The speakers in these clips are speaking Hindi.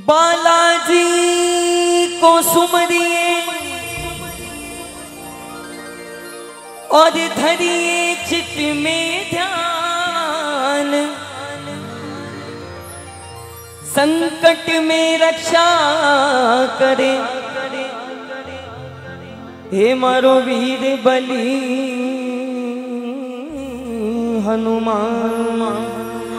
बालाजी को सुमरिए और धरिए चित में ध्यान, संकट में रक्षा करे हे मारो वीर बली हनुमान।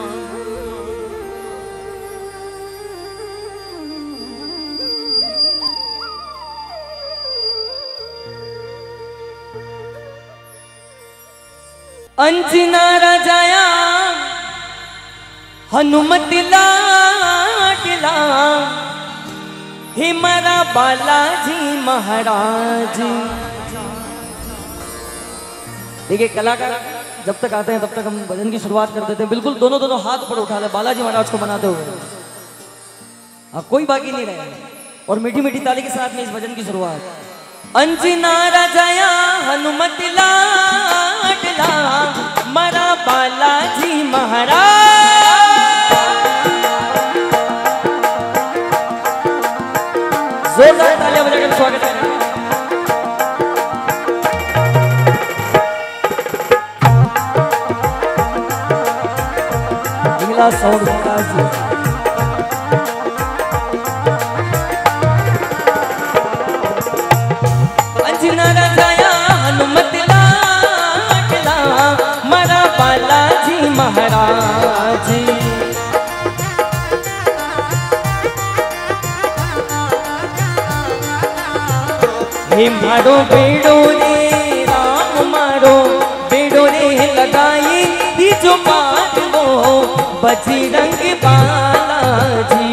अंजना राजाया हनुमत लाडला हे मारा बालाजी महाराज। देखिए कलाकार जब तक आते हैं तब तक हम भजन की शुरुआत कर देते हैं। बिल्कुल दोनों दोनों हाथ पर उठा ले बालाजी महाराज को मनाते हुए। कोई बाकी नहीं रहे और मीठी मीठी ताली के साथ में इस भजन की शुरुआत। अंजना राजाया हनुमत लाडला मारा बालाजी महाराज। जोरदार तालियां बजाकर स्वागत करें। अगला साउंड महाराज अंजना राजाया हनुमत लाडला मारा बालाजी महाराज। हे मारो बेड़ो रे राम मारो बेड़ो रे लगाई दी जो बात वो बजरंग बालाजी।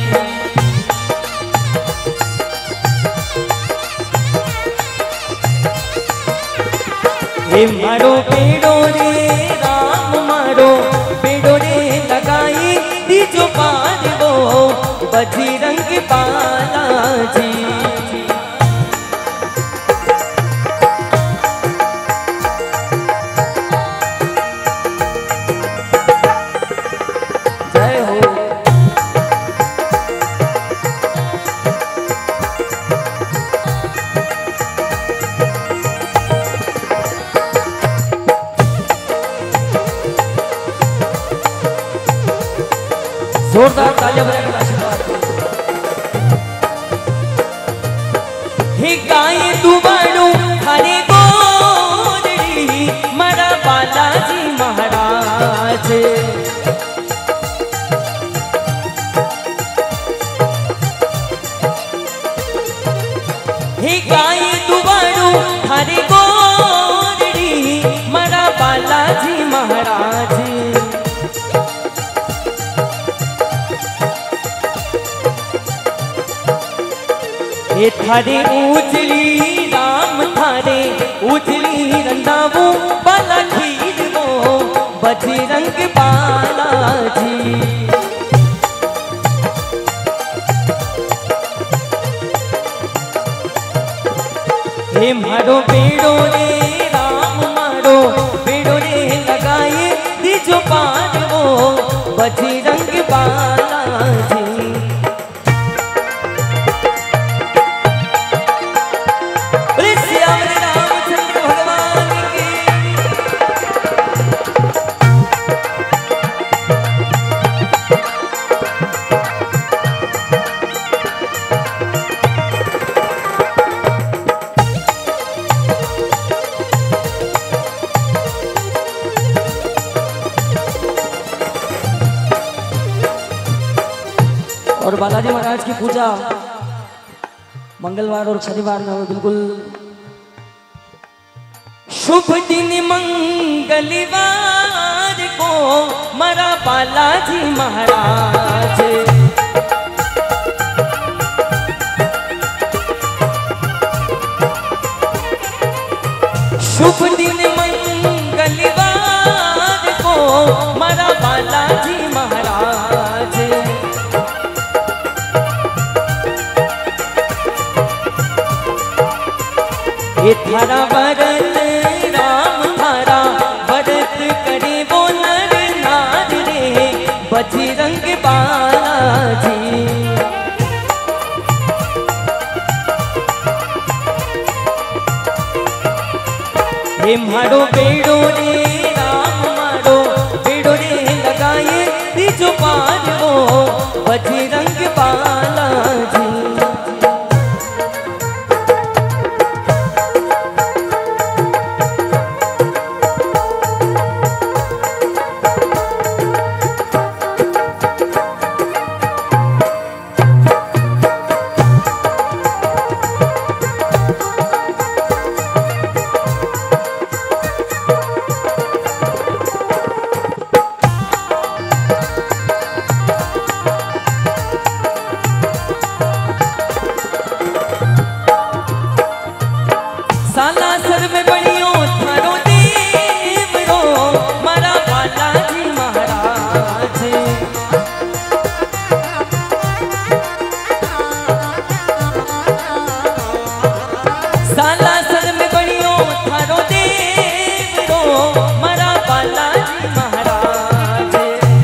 हे मारो बेड़ो रे राम मारो बेड़ो रे लगाई दी जो बात वो बजरंग बालाजी। जोरदार तालियां बजाकर आशीर्वाद। हे गाय दुबारू हरे गोदड़ी मारा बालाजी महाराज। हे गाय दुबारू हरे गोदड़ी मारा बालाजी महाराज। ये थारे उजली राम थारे उजली रंदावो बाला खीर वो बजरंग बालाजी। हे मारो बेड़ो रे राम मारो बेड़ो रे लगाए दी जो पार वो बजरंग बालाजी। और बालाजी महाराज की पूजा मंगलवार और शनिवार में हो। बिल्कुल शुभ दिन मंगलवार को मरा बालाजी महाराज। शुभ दिन मंगलवार को मरा बालाजी महाराज। ये थारा भरत राम थारा भरत करे वो नर नार रे बजरंग बालाजी। मारो बेड़ो रे राम मारो बेड़ो रे लगाए तीजो पार वो बजरंग बालाजी। सालासर में बनियो थारो देवरो मारा बालाजी महाराज। सालासर में बनियो थारो देवरो मारा बालाजी महाराज।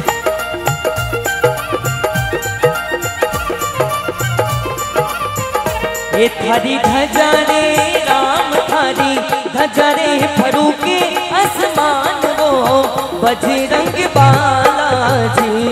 ये थारी ध्वजा रे राम थारी ध्वजा रे फरूके आसमान वो बजरंग बालाजी।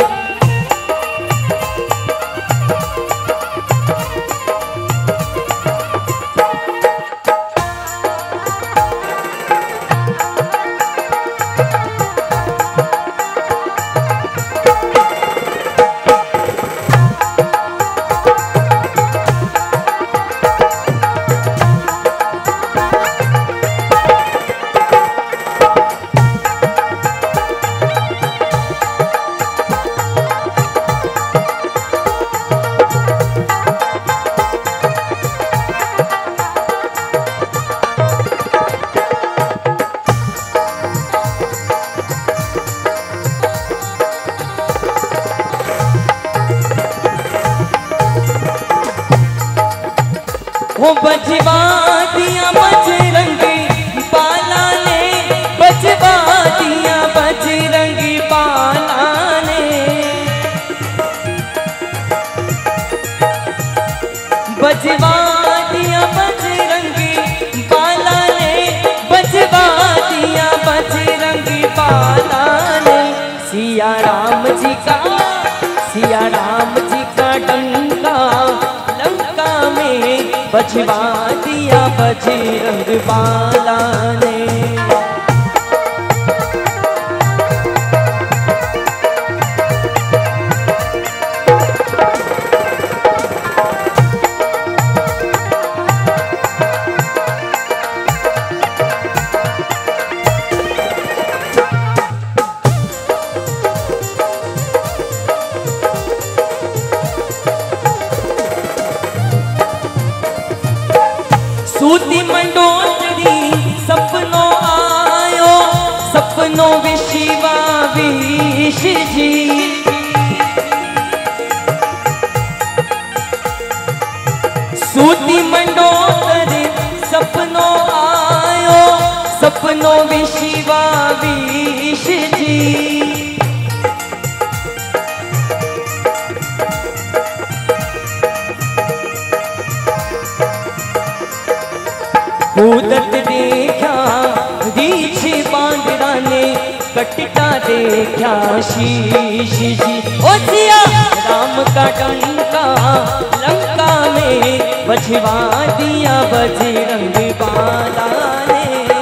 वो बजवा दिया बजरंगी बाला ने, बजवा दिया बजरंगी बाला ने। बजवा दिया बजरंगी बाला ने, बजवा दिया बजरंगी बाला ने। सिया राम जी का डंका लंका में बजवा दिया बजरंग बाला ने। सूती मंडोदरी सपनो आयो, सपनो विशिवा विश जी। सूती मंडोदरी सपनो आयो, सपनो विशिवा विश जी। कूदत देखा रीछ बांदरा ने, कटता देखा शीश जी। ओ सिया राम का डंका लंका में बजवा दिया बजरंग बाला ने।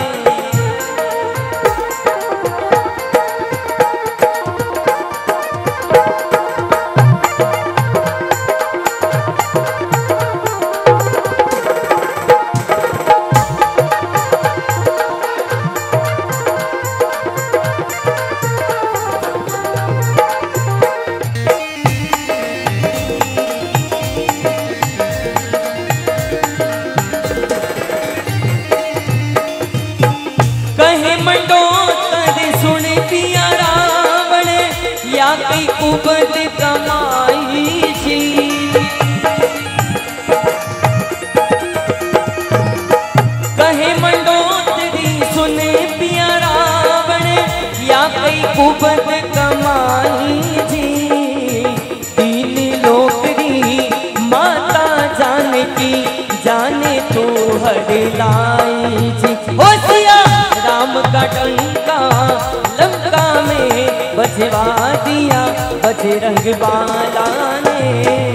कई कुबद कमाई जी। कहे मंडोदरी सुने पिया रावण, या कई कुबद कमाई जी। तीन लोकरी माता जानकी, जाने तो हर लाई जी। हो सिया लंका में बचवा दिया बजरंग बाला ने।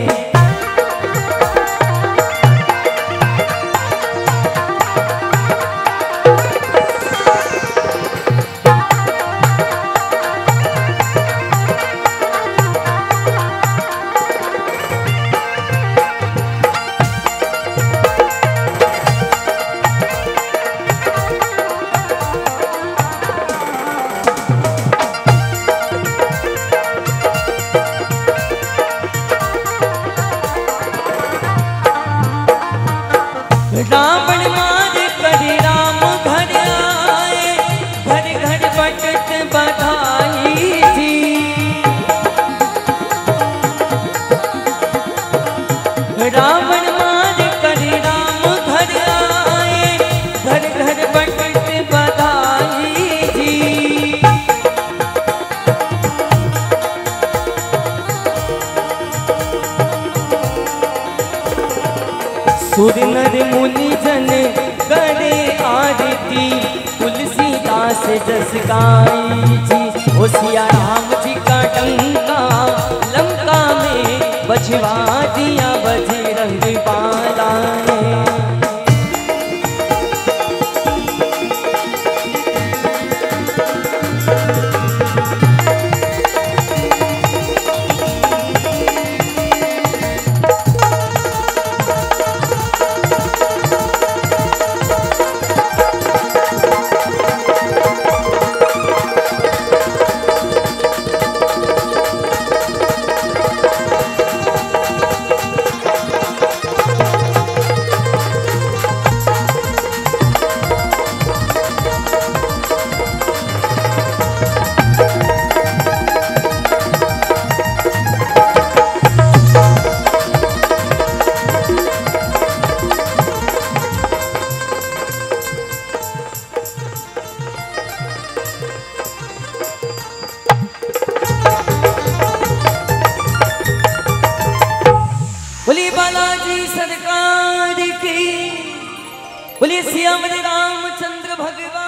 रावण मार कर राम घर आए, घर घर बटत बधाई थी। रावण मार कर राम घर आए, घर घर बटत बधाई थी। सुर नर मुनि जन करे आरती, तुलसीदास जस गाई जी। ओ सिया राम जी का डंका लंका में बजवा दिया बजरंग बाला ने। बोलिए बालाजी सरकार की, बोलिए श्याम रामचंद्र भगवान।